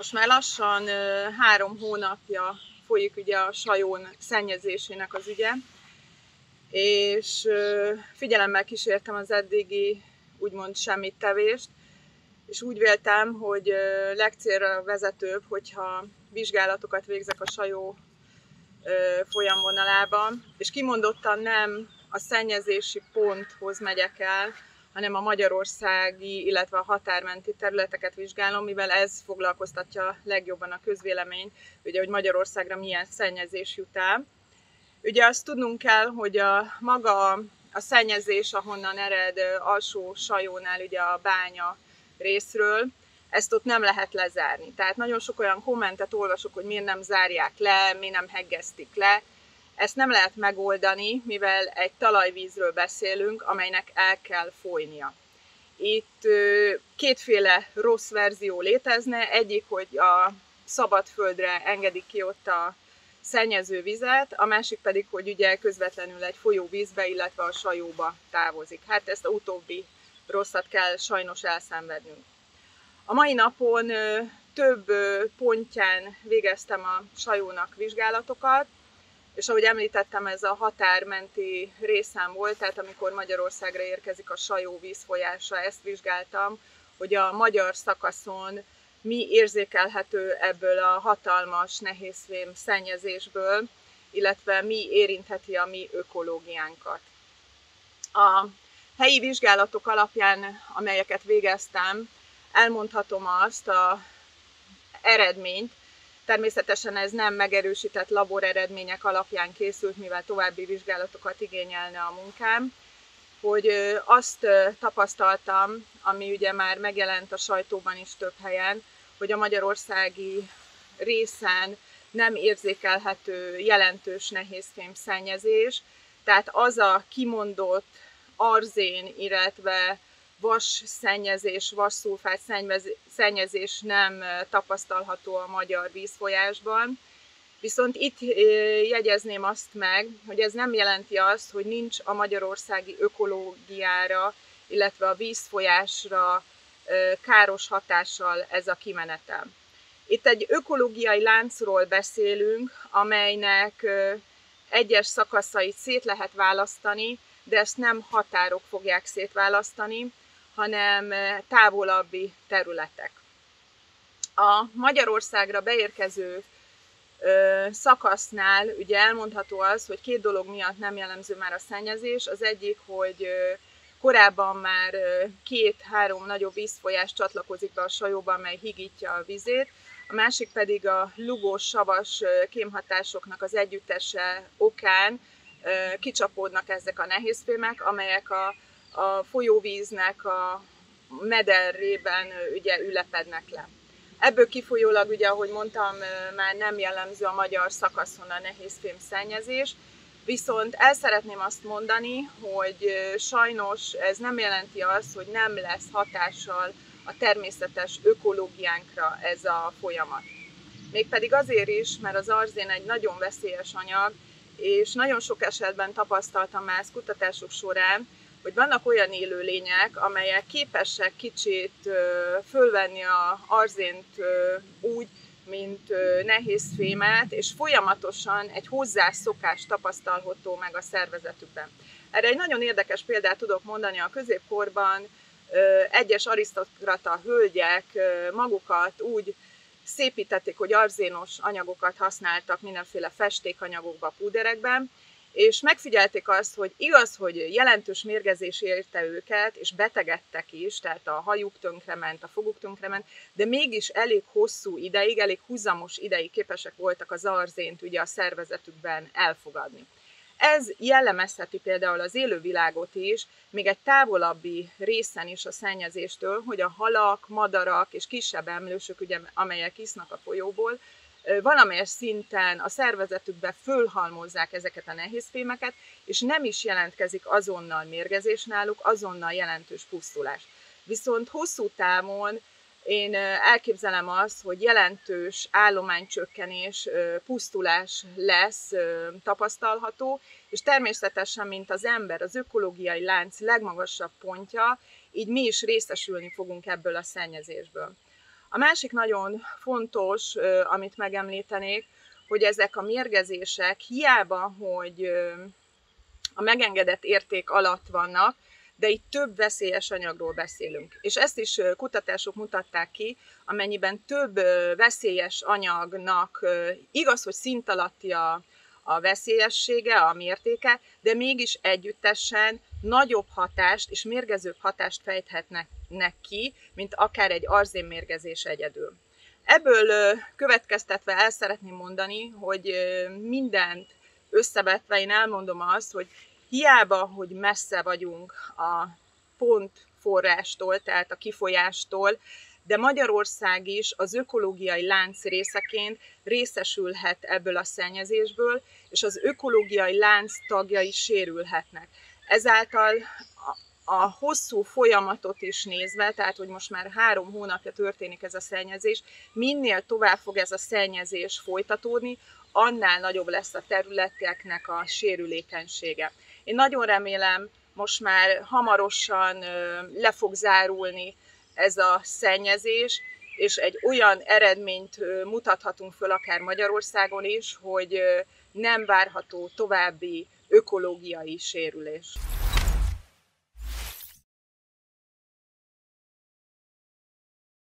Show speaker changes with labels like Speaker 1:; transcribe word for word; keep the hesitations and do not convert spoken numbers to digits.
Speaker 1: Most már lassan három hónapja folyik ugye a Sajón szennyezésének az ügye, és figyelemmel kísértem az eddigi úgymond semmittevést, és úgy véltem, hogy legcélra vezetőbb, hogyha vizsgálatokat végzek a Sajó folyamvonalában, és kimondottan nem a szennyezési ponthoz megyek el, hanem a magyarországi, illetve a határmenti területeket vizsgálom, mivel ez foglalkoztatja legjobban a közvéleményt, ugye, hogy Magyarországra milyen szennyezés jut el. Ugye azt tudnunk kell, hogy a maga a szennyezés, ahonnan ered Alsó-Sajónál, ugye a bánya részről, ezt ott nem lehet lezárni. Tehát nagyon sok olyan kommentet olvasok, hogy miért nem zárják le, miért nem heggeztik le. Ezt nem lehet megoldani, mivel egy talajvízről beszélünk, amelynek el kell folynia. Itt kétféle rossz verzió létezne, egyik, hogy a szabadföldre engedik ki ott a szennyező vizet, a másik pedig, hogy ugye közvetlenül egy folyóvízbe, illetve a Sajóba távozik. Hát ezt a utóbbi rosszat kell sajnos elszenvednünk. A mai napon több pontján végeztem a Sajónak vizsgálatokat, és ahogy említettem, ez a határmenti részem volt, tehát amikor Magyarországra érkezik a Sajó vízfolyása, ezt vizsgáltam, hogy a magyar szakaszon mi érzékelhető ebből a hatalmas nehézfém szennyezésből, illetve mi érintheti a mi ökológiánkat. A helyi vizsgálatok alapján, amelyeket végeztem, elmondhatom azt az eredményt, természetesen ez nem megerősített labor eredmények alapján készült, mivel további vizsgálatokat igényelne a munkám, hogy azt tapasztaltam, ami ugye már megjelent a sajtóban is több helyen, hogy a magyarországi részen nem érzékelhető jelentős nehézfém szennyezés, tehát az a kimondott arzén, illetve vas szennyezés, vasszulfát szennyezés nem tapasztalható a magyar vízfolyásban. Viszont itt jegyezném azt meg, hogy ez nem jelenti azt, hogy nincs a magyarországi ökológiára, illetve a vízfolyásra káros hatással ez a kimenetel. Itt egy ökológiai láncról beszélünk, amelynek egyes szakaszait szét lehet választani, de ezt nem határok fogják szétválasztani, hanem távolabbi területek. A Magyarországra beérkező ö, szakasznál ugye elmondható az, hogy két dolog miatt nem jellemző már a szennyezés. Az egyik, hogy ö, korábban már két-három nagyobb vízfolyás csatlakozik be a Sajóba, amely higítja a vizét. A másik pedig a lugós-savas kémhatásoknak az együttese okán ö, kicsapódnak ezek a nehézfémek, amelyek a a folyóvíznek a mederrében ugye ülepednek le. Ebből kifolyólag, ugye, ahogy mondtam, már nem jellemző a magyar szakaszon a nehézfém szennyezés, viszont el szeretném azt mondani, hogy sajnos ez nem jelenti azt, hogy nem lesz hatással a természetes ökológiánkra ez a folyamat. Mégpedig azért is, mert az arzén egy nagyon veszélyes anyag, és nagyon sok esetben tapasztaltam már kutatások során, hogy vannak olyan élőlények, amelyek képesek kicsit fölvenni az arzént úgy, mint nehézfémet, és folyamatosan egy hozzászokás tapasztalható meg a szervezetükben. Erre egy nagyon érdekes példát tudok mondani. A középkorban egyes arisztokrata hölgyek magukat úgy szépítették, hogy arzénos anyagokat használtak mindenféle festékanyagokba, púderekben, és megfigyelték azt, hogy igaz, hogy jelentős mérgezés érte őket, és betegedtek is, tehát a hajuk tönkrement, a foguk tönkrement, de mégis elég hosszú ideig, elég húzamos ideig képesek voltak az arzént ugye a szervezetükben elfogadni. Ez jellemezheti például az élővilágot is, még egy távolabbi részen is a szennyezéstől, hogy a halak, madarak és kisebb emlősök, ugye, amelyek isznak a folyóból, valamelyes szinten a szervezetükbe fölhalmozzák ezeket a nehézfémeket, és nem is jelentkezik azonnal mérgezés náluk, azonnal jelentős pusztulás. Viszont hosszú távon én elképzelem azt, hogy jelentős állománycsökkenés, pusztulás lesz tapasztalható, és természetesen, mint az ember az ökológiai lánc legmagasabb pontja, így mi is részesülni fogunk ebből a szennyezésből. A másik nagyon fontos, amit megemlítenék, hogy ezek a mérgezések hiába, hogy a megengedett érték alatt vannak, de itt több veszélyes anyagról beszélünk. És ezt is kutatások mutatták ki, amennyiben több veszélyes anyagnak igaz, hogy szint alatti a, a veszélyessége, a mértéke, de mégis együttesen nagyobb hatást és mérgezőbb hatást fejthetnek ki, mint akár egy arzénmérgezés egyedül. Ebből következtetve el szeretném mondani, hogy mindent összevetve én elmondom azt, hogy hiába, hogy messze vagyunk a pontforrástól, tehát a kifolyástól, de Magyarország is az ökológiai lánc részeként részesülhet ebből a szennyezésből, és az ökológiai lánc tagjai sérülhetnek. Ezáltal a hosszú folyamatot is nézve, tehát hogy most már három hónapja történik ez a szennyezés, minél tovább fog ez a szennyezés folytatódni, annál nagyobb lesz a területeknek a sérülékenysége. Én nagyon remélem, most már hamarosan le fog zárulni ez a szennyezés, és egy olyan eredményt mutathatunk föl akár Magyarországon is, hogy nem várható további ökológiai sérülés.